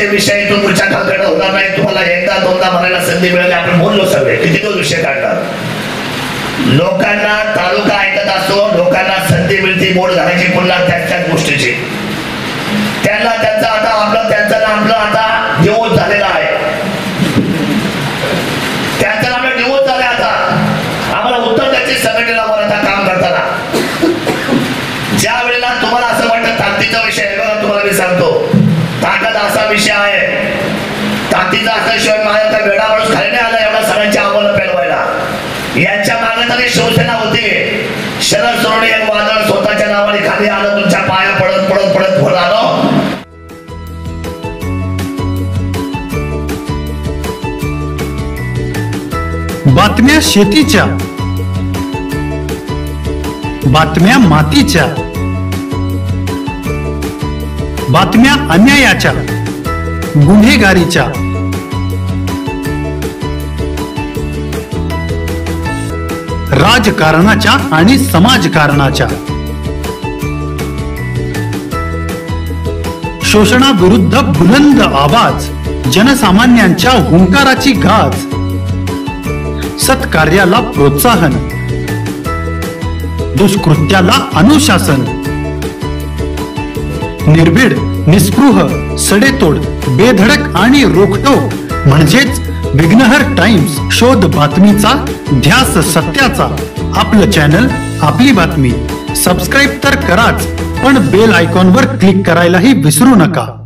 महत्वाचे विषय इथून पुढच्या काळाकडे होणार नाही. तुम्हाला एकदा दोनदा म्हणायला संधी मिळाली. आपण बोललो सगळे किती तो विषय काढतात. लोकांना तालुका ऐकत असतो, लोकांना संधी मिळते बोट घालायची पुन्हा त्याच गोष्टीची. त्यांना त्यांचं आता आपलं त्यांचं आपलं आता डिवोर्स झालेला आहे. त्यांचं आपलं डिवोर्स झाले. आता आम्हाला उत्तर द्यायची संघटनेला आता काम करताना. ज्या वेळेला तुम्हाला असं वाटतं ताकदीचा विषय आहे बघा, तुम्हाला मी सांगतो ताकद असा विषय आहे. ताकदीचा असल्याशिवाय माझ्या त्या वेळा माणूस खाली नाही आला एवढा सगळ्यांच्या आव्हानं पेलवायला. यांच्या मागे तरी शिवसेना होती. शरद सोनवणे एक वादळ स्वतःच्या नावाने खाली आलं, तुमच्या पाया पडत पडत पडत वर आलं. बातम्या शेतीच्या, बातम्या मातीच्या, बातम्या अन्यायाच्या, गुन्हेगारीच्या, राजकारणाच्या आणि समाजकारणाच्या, शोषणाविरुद्ध बुलंद आवाज, जनसामान्यांच्या हुंकाराची गाज, सत्कार्याला प्रोत्साहन, दुष्कृत्याला अनुशासन, निर्भीड, निस्पृह, सडेतोड, बेधडक आणि रोखटोक म्हणजेच विघ्नहर टाइम्स. शोध बातमीचा, ध्यास सत्याचा. आपलं चॅनल, आपली बातमी. सबस्क्राईब तर कराच, पण बेल आयकॉनवर क्लिक करायलाही विसरू नका.